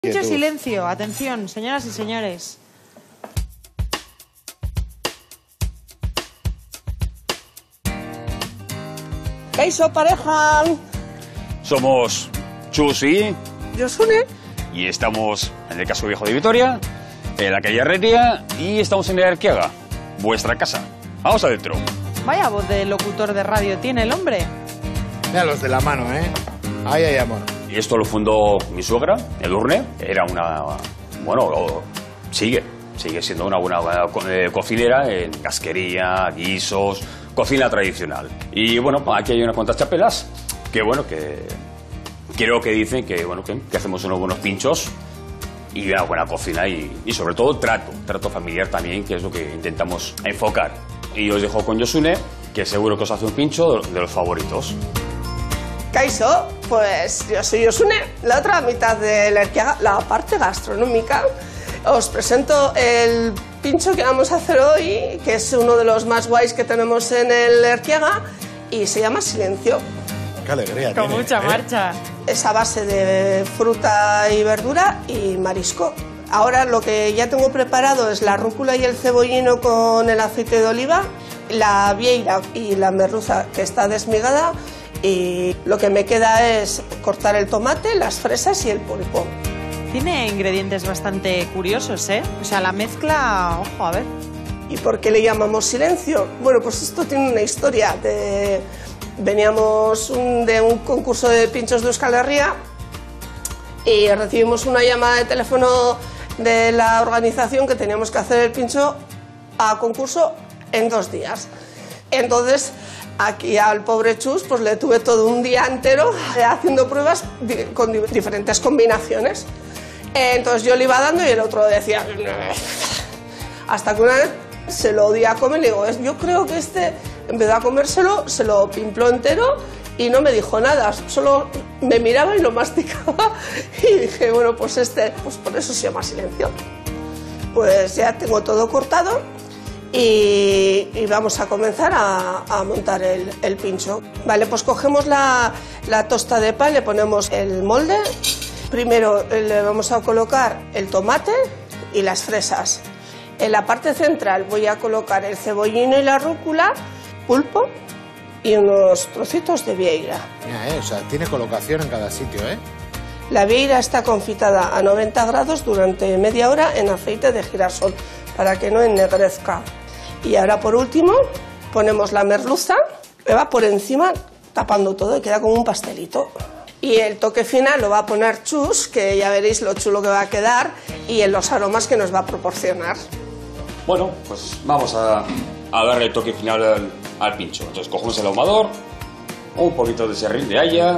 Mucho silencio, atención, señoras y señores. ¡Keiso, pareja! Somos Chus y Josune. Y estamos en el Casco Viejo de Vitoria, en la calle Herrería, y estamos en el Arqueaga, vuestra casa. Vamos adentro. Vaya voz de locutor de radio tiene el hombre. Mira los de la mano, ¿eh? Ahí hay amor. Y esto lo fundó mi suegra, Edurne. Era una... bueno, sigue siendo una buena cocinera en casquería, guisos, cocina tradicional. Y bueno, aquí hay unas cuantas chapelas que bueno, que creo que dicen que bueno, que hacemos unos buenos pinchos y una buena cocina y sobre todo trato familiar también, que es lo que intentamos enfocar. Y os dejo con Josune, que seguro que os hace un pincho de los favoritos. Keiso, pues yo soy Josune, la otra mitad del Arqueaga, la parte gastronómica. Os presento el pincho que vamos a hacer hoy, que es uno de los más guays que tenemos en el Arqueaga, y se llama Silencio. ¡Qué alegría! Con tiene, mucha marcha. Es a base de fruta y verdura y marisco. Ahora lo que ya tengo preparado es la rúcula y el cebollino con el aceite de oliva, la vieira y la merluza que está desmigada, y lo que me queda es cortar el tomate, las fresas y el pulpo. Tiene ingredientes bastante curiosos, ¿eh? O sea, la mezcla... Ojo, a ver. ¿Y por qué le llamamos silencio? Bueno, pues esto tiene una historia. Veníamos de un concurso de pinchos de Euskal Herria y recibimos una llamada de teléfono de la organización que teníamos que hacer el pincho a concurso en 2 días. Entonces, aquí al pobre Chus pues le tuve todo un día entero haciendo pruebas con diferentes combinaciones. Entonces yo le iba dando y el otro decía... Hasta que una vez se lo di a comer y le digo, yo creo que este, en vez de comérselo, se lo pimpló entero y no me dijo nada, solo me miraba y lo masticaba. Y dije, bueno, pues pues por eso se llama Silencio. Pues ya tengo todo cortado y vamos a comenzar a montar el pincho. Vale, pues cogemos la tosta de pan, le ponemos el molde. Primero le vamos a colocar el tomate y las fresas. En la parte central voy a colocar el cebollino y la rúcula, pulpo y unos trocitos de vieira. Mira, o sea, tiene colocación en cada sitio, ¿eh? La vieira está confitada a 90 grados durante media hora en aceite de girasol para que no ennegrezca. Y ahora por último ponemos la merluza, que va por encima tapando todo y queda como un pastelito. Y el toque final lo va a poner Chus, que ya veréis lo chulo que va a quedar y en los aromas que nos va a proporcionar. Bueno, pues vamos a darle el toque final al pincho. Entonces cogemos el ahumador, un poquito de serrín de haya,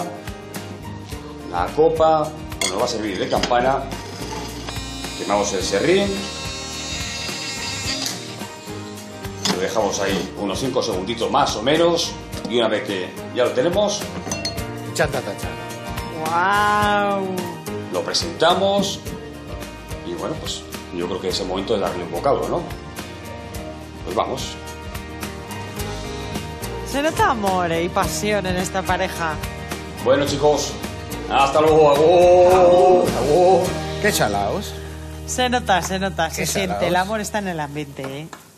la copa, nos va a servir de campana, quemamos el serrín, lo dejamos ahí unos 5 segunditos más o menos y una vez que ya lo tenemos, Chanta, tacha. ¡Guau! lo presentamos y bueno, pues yo creo que es el momento de darle un bocado, ¿no? Pues vamos. Se nota amor y pasión en esta pareja. Bueno, chicos, hasta luego. ¡Agur! ¡Agur! ¡Qué chalaos! Se nota, se Qué siente. salados. El amor está en el ambiente, ¿eh?